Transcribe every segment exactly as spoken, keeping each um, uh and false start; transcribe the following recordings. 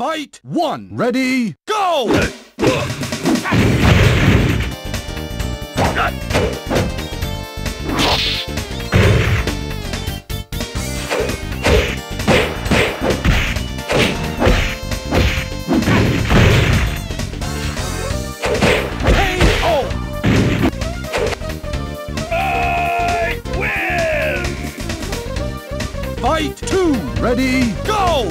Fight one. Ready, go! Fight two! Ready, go!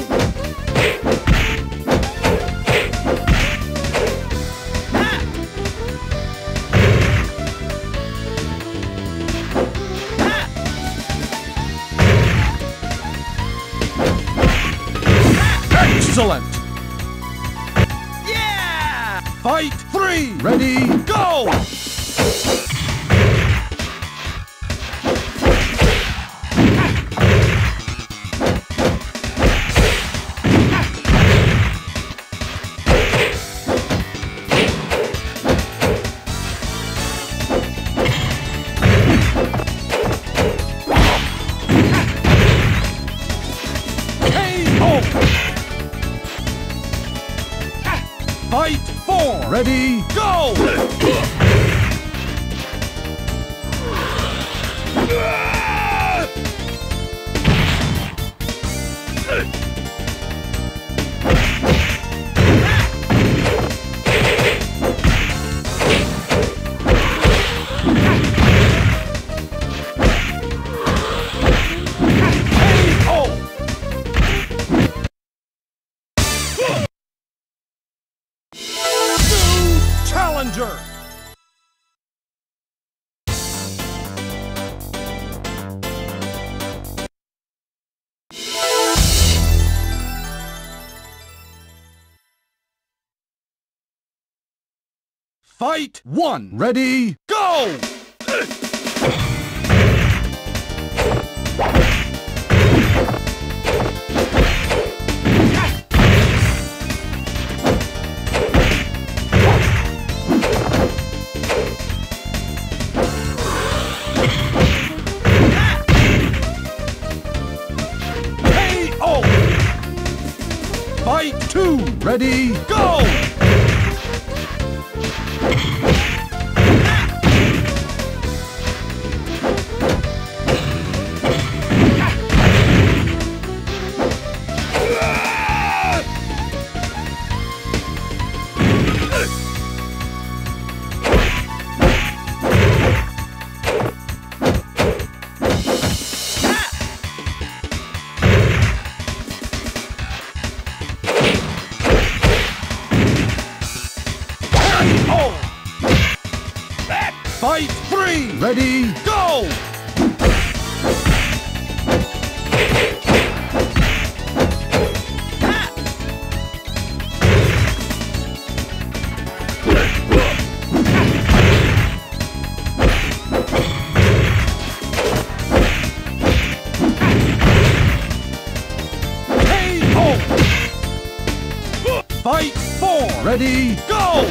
Excellent! Yeah! Fight three! Ready, go! Fight four! Ready, go! Challenger! Fight one! Ready, go! Fight two! Ready, go! Fight three! Ready, go! K O! Fight four! Ready, go!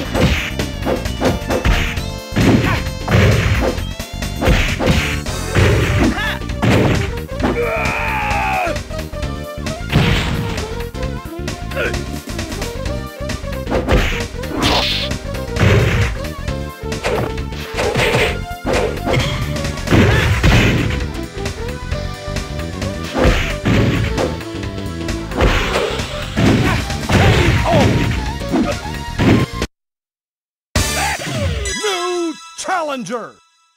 New challenger!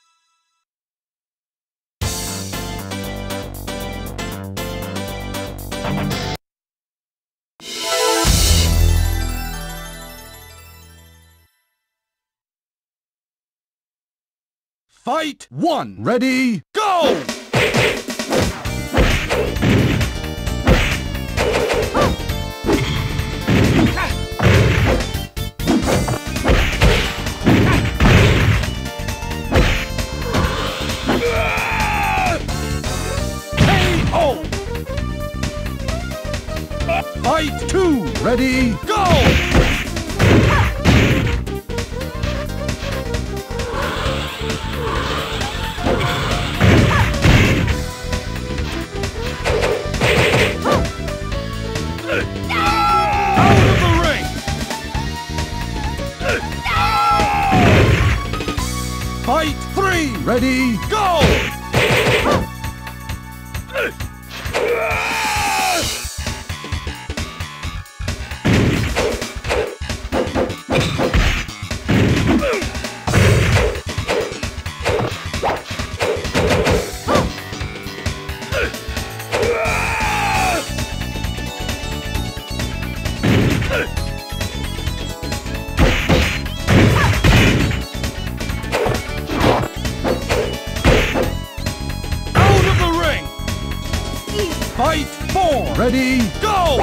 Fight one! Ready, go! K O! Fight two! Ready, go! Out of the ring! Fight three! Ready, go! Fight four! Ready, go!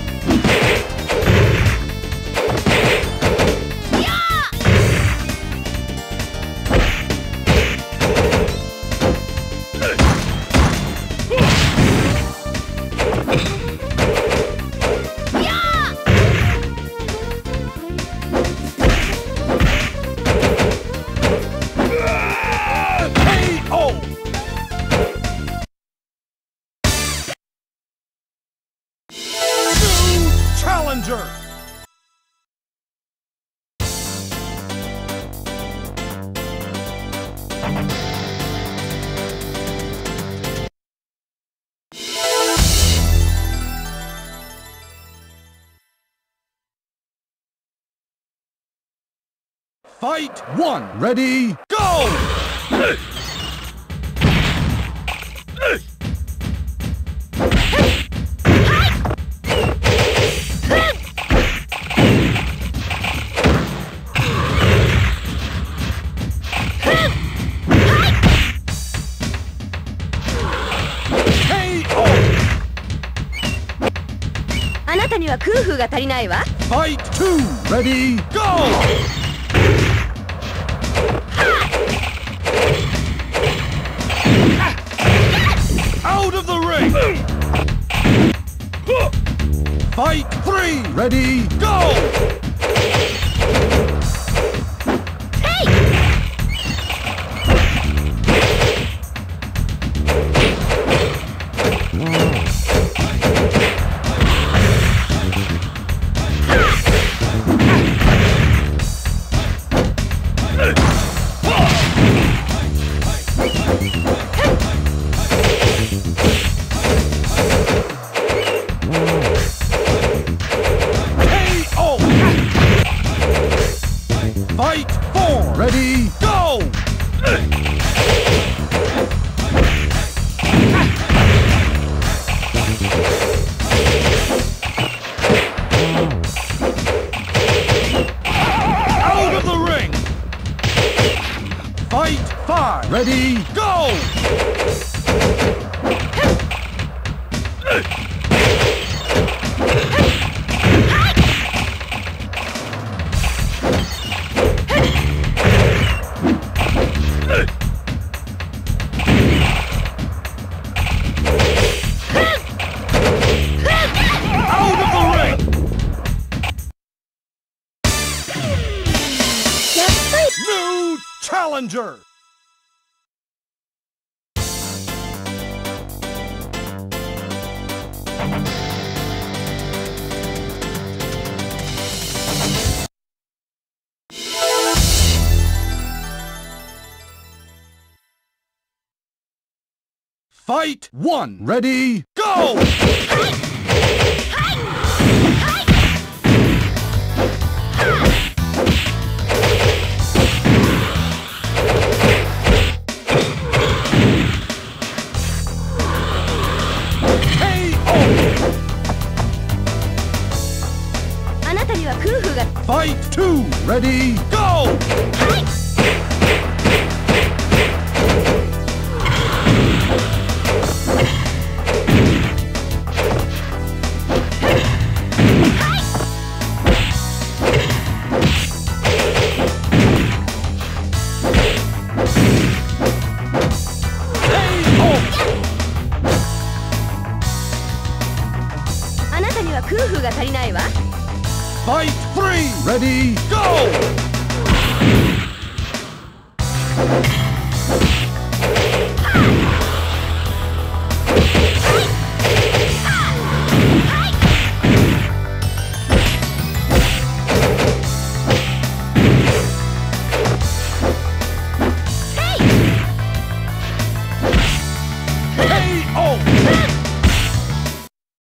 Challenger! Fight one! Ready, go! あなたには空腹が足りないわ。 Fight two! Ready, go! Out of the ring! Fight three! Ready, go! Fight four! Ready, go! Out of the ring! Fight five! Ready, go! New challenger! Fight one! Ready, go! Fight two! Ready, go! Fight three! Ready, go!